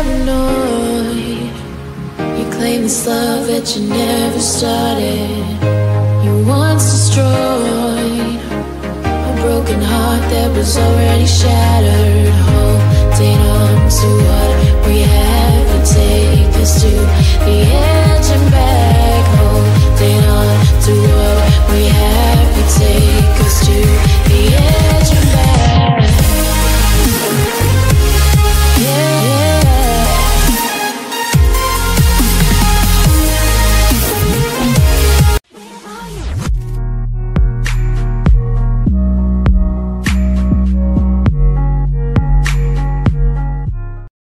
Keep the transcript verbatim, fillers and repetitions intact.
paranoid. You claim this love that you never started. You once destroyed a broken heart that was already shattered. Holding on to what we have and take us to the end.